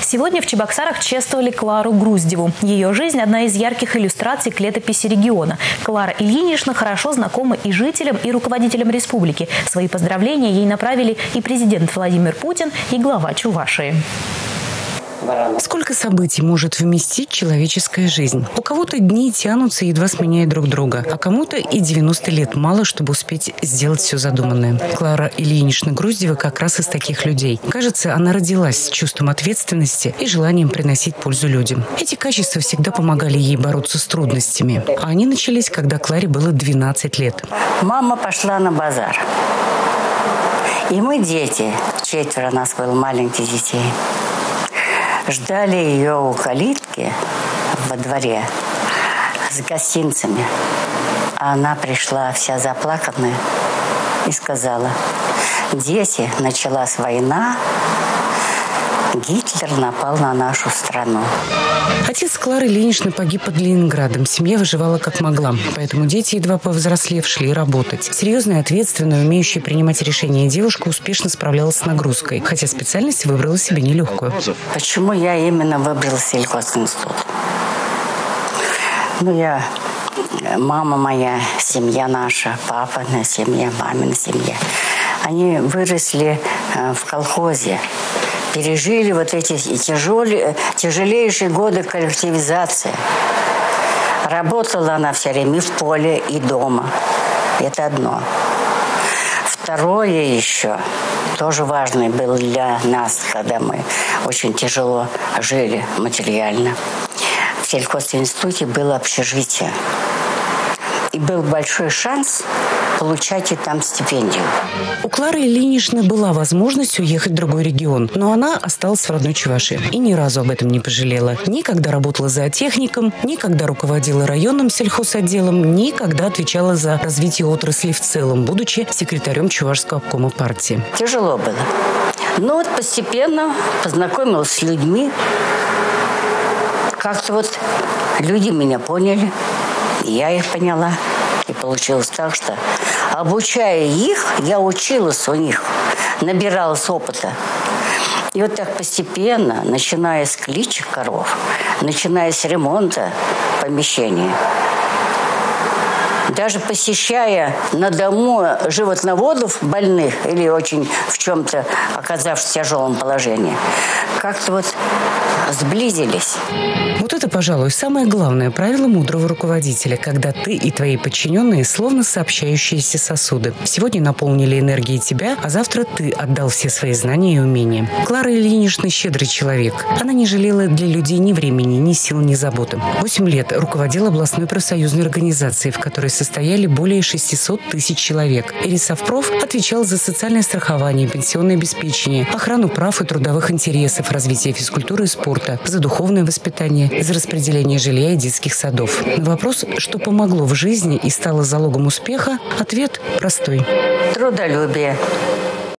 Сегодня в Чебоксарах чествовали Клару Груздеву. Ее жизнь – одна из ярких иллюстраций к летописи региона. Клара Ильинична хорошо знакома и жителям, и руководителям республики. Свои поздравления ей направили и президент Владимир Путин, и глава Чувашии. Сколько событий может вместить человеческая жизнь? У кого-то дни тянутся, едва сменяя друг друга, а кому-то и 90 лет мало, чтобы успеть сделать все задуманное. Клара Ильинична Груздева как раз из таких людей. Кажется, она родилась с чувством ответственности и желанием приносить пользу людям. Эти качества всегда помогали ей бороться с трудностями. А они начались, когда Кларе было 12 лет. Мама пошла на базар. И мы, дети, 4 нас было маленьких детей, ждали ее у калитки во дворе с гостинцами. А она пришла вся заплаканная и сказала: «Дети, началась война, Гитлер напал на нашу страну». Отец Клары Ильиничны погиб под Ленинградом. Семья выживала как могла. Поэтому дети, едва повзрослев, шли работать. Серьезная, ответственная, умеющая принимать решения девушка успешно справлялась с нагрузкой. Хотя специальность выбрала себе нелегкую. Почему я именно выбрала сельхозинститут? Мама моя, семья наша, папина семья, мамина семья. Они выросли в колхозе. Пережили вот эти тяжелейшие годы коллективизации. Работала она все время и в поле, и дома. Это одно. Второе еще, тоже важное было для нас, когда мы очень тяжело жили материально. В сельхозинституте было общежитие. И был большой шанс получать и там стипендию. У Клары Ильиничны была возможность уехать в другой регион, но она осталась в родной Чувашии и ни разу об этом не пожалела. Ни когда работала зоотехником, ни когда руководила районным сельхозотделом, ни когда отвечала за развитие отрасли в целом, будучи секретарем Чувашского обкома партии. Тяжело было. Но вот постепенно познакомилась с людьми. Как-то вот люди меня поняли. Я их поняла. И получилось так, что, обучая их, я училась у них, набиралась опыта. И вот так постепенно, начиная с кличек коров, начиная с ремонта помещения, даже посещая на дому животноводов больных или очень в чем-то оказавшись в тяжелом положении, как-то вот сблизились. Вот это, пожалуй, самое главное правило мудрого руководителя, когда ты и твои подчиненные словно сообщающиеся сосуды. Сегодня наполнили энергией тебя, а завтра ты отдал все свои знания и умения. Клара Ильинична щедрый человек. Она не жалела для людей ни времени, ни сил, ни заботы. 8 лет руководила областной профсоюзной организацией, в которой состояли более 600 тысяч человек. Ирисовпроф отвечал за социальное страхование, пенсионное обеспечение, охрану прав и трудовых интересов, развитие физкультуры и спорта, за духовное воспитание, за распределение жилья и детских садов. На вопрос, что помогло в жизни и стало залогом успеха, ответ простой. Трудолюбие.